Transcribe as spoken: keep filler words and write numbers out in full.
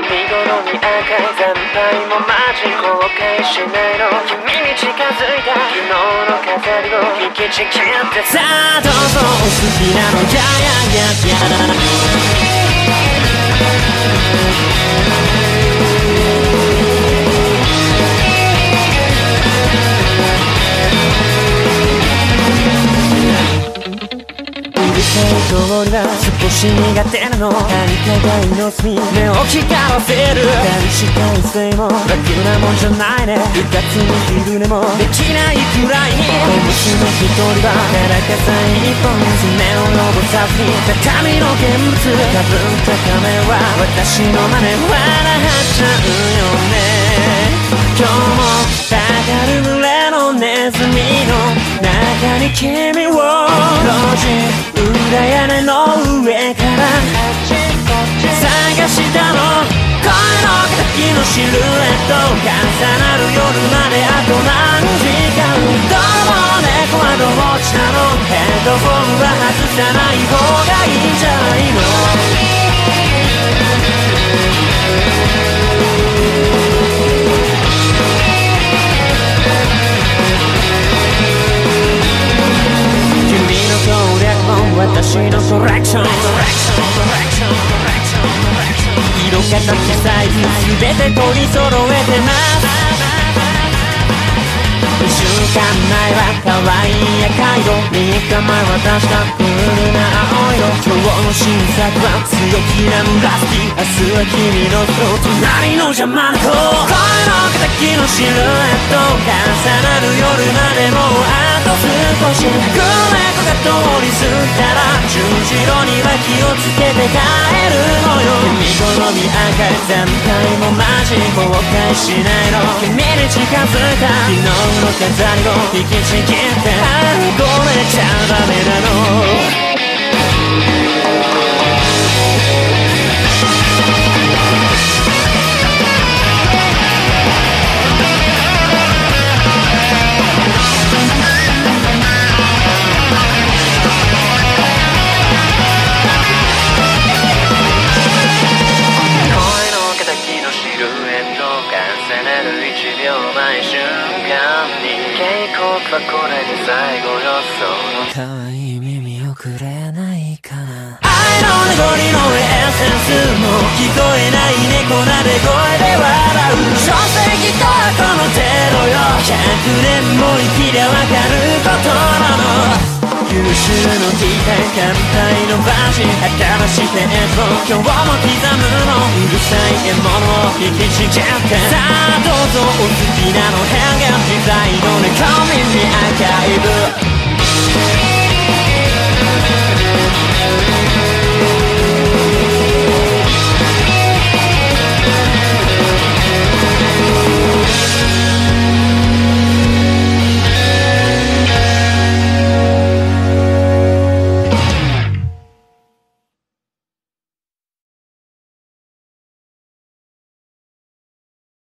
見頃に赤い惨敗もマジ後悔しないの。君に近づいた昨日の飾りを引きちぎってさあどうぞお好きなのやややや通りは少し苦手なの。何かがいの隅目を光らせる。誰しか一斉も楽なもんじゃないね。うかつに昼寝もできないくらいに娘一人はただかさ一本爪を伸ばさずに高みの現物多分高めは私の真似笑っちゃうよね。今日もたかる群れのネズミの中に君を路地裏屋根の上から探したの。声の敵のシルエット重なる夜まであと何時間。どうも猫はどっちなの。ヘッドホンは外さない方がいいんじゃないの。私のコレクション色形サイズ全て取り揃えてます。いっしゅうかんまえは可愛い赤色、みっかまえは確かクールな青色。今日の新作は強気なムラスティ、明日は君のその隣の邪魔な子。声の敵のシルエット重なる夜までもうあと少し。グレコが通り過ぎたら十字路には気をつけて帰るのよ。見頃に赤い惨敗もマジ後悔しないの。君に近づいた昨日の飾りを引きちぎってごめんちゃダメなの。これで最後よ。その可愛い耳をくれないかな。愛の濁りのエッセンスも聞こえない猫なで声で笑う。書籍とこの程度よ。ひゃくねんも生きりゃわかることなの。優秀の T タイ乾杯のバジ新しいページを今日も刻むの。うるさい獲物を引きちぎってさあどうぞお好きなの。変幻自在の猫耳赤い